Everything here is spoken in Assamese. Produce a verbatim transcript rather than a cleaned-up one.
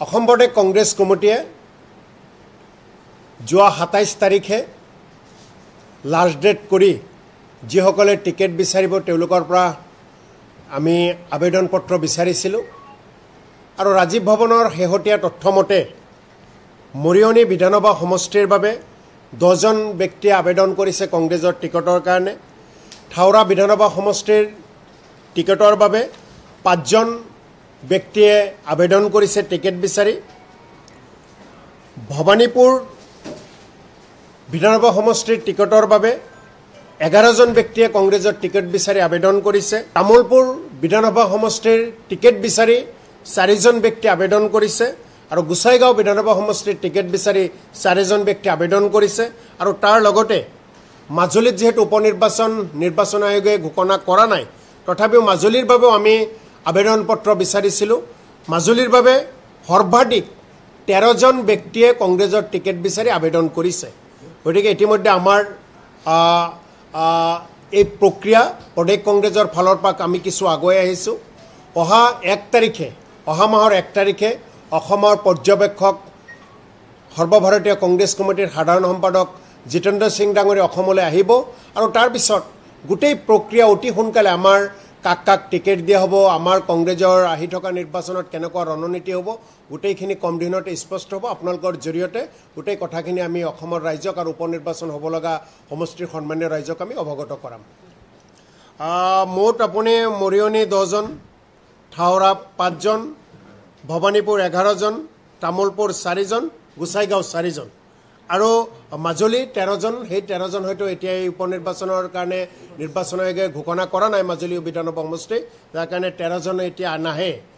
অসম প্ৰদেশ কংগ্ৰেছ কমিটিয়ে যোৱা সাতাইছ তাৰিখে লাষ্ট ডেট কৰি যিসকলে টিকেট বিচাৰিব তেওঁলোকৰ পৰা আমি আবেদন পত্ৰ বিচাৰিছিলোঁ আৰু ৰাজীৱ ভৱনৰ শেহতীয়া তথ্যমতে মৰিয়নি বিধানসভা সমষ্টিৰ বাবে দহজন ব্যক্তিয়ে আবেদন কৰিছে কংগ্ৰেছৰ টিকটৰ কাৰণে থাউৰা বিধানসভা সমষ্টিৰ টিকটৰ বাবে পাঁচজন ব্যক্তিয়ে আবেদন কৰিছে টিকেট বিচাৰি ভবানীপুৰ বিধানসভা সমষ্টিৰ টিকটৰ বাবে এঘাৰজন ব্যক্তিয়ে কংগ্ৰেছৰ টিকেট বিচাৰি আবেদন কৰিছে তামুলপুৰ বিধানসভা সমষ্টিৰ টিকেট বিচাৰি চাৰিজন ব্যক্তি আবেদন কৰিছে আৰু গুছাইগাঁও বিধানসভা সমষ্টিৰ টিকেট বিচাৰি চাৰিজন ব্যক্তি আবেদন কৰিছে আৰু তাৰ লগতে মাজুলীত যেহেতু উপনিৰ্বাচন নিৰ্বাচন আয়োগে ঘোষণা কৰা নাই তথাপিও মাজুলীৰ বাবে আমি আবেদন পত্ৰ বিচাৰিছিলোঁ মাজুলীৰ বাবে সৰ্বাধিক তেৰজন ব্যক্তিয়ে কংগ্ৰেছৰ টিকেট বিচাৰি আবেদন কৰিছে গতিকে ইতিমধ্যে আমাৰ এই প্ৰক্ৰিয়া প্ৰদেশ কংগ্ৰেছৰ ফালৰ পৰা আমি কিছু আগুৱাই আহিছোঁ অহা এক তাৰিখে অহা মাহৰ এক তাৰিখে অসমৰ পৰ্যবেক্ষক সৰ্বভাৰতীয় কংগ্ৰেছ কমিটিৰ সাধাৰণ সম্পাদক জিতেন্দ্ৰ সিং ডাঙৰীয়া অসমলৈ আহিব আৰু তাৰ পিছত গোটেই প্ৰক্ৰিয়া অতি সোনকালে আমাৰ কাক কাক টিকেট দিয়া হ'ব আমাৰ কংগ্ৰেছৰ আহি থকা নিৰ্বাচনত কেনেকুৱা ৰণনীতি হ'ব গোটেইখিনি কম দিনতে স্পষ্ট হ'ব আপোনালোকৰ জৰিয়তে গোটেই কথাখিনি আমি অসমৰ ৰাইজক আৰু উপনিৰ্বাচন হ'ব লগা সমষ্টিৰ সন্মানীয় ৰাইজক আমি অৱগত কৰাম মুঠ আপুনি মৰিয়নি দহজন থাউৰা পাঁচজন ভবানীপুৰ এঘাৰজন তামুলপুৰ চাৰিজন গুছাইগাঁও চাৰিজন আৰু মাজুলী তেৰজন সেই তেৰজন হয়তো এতিয়া এই উপনিৰ্বাচনৰ কাৰণে নিৰ্বাচন আয়োগে ঘোষণা কৰা নাই মাজুলী বিধানসভা সমষ্টি যাৰ কাৰণে তেৰজন এতিয়া নাহে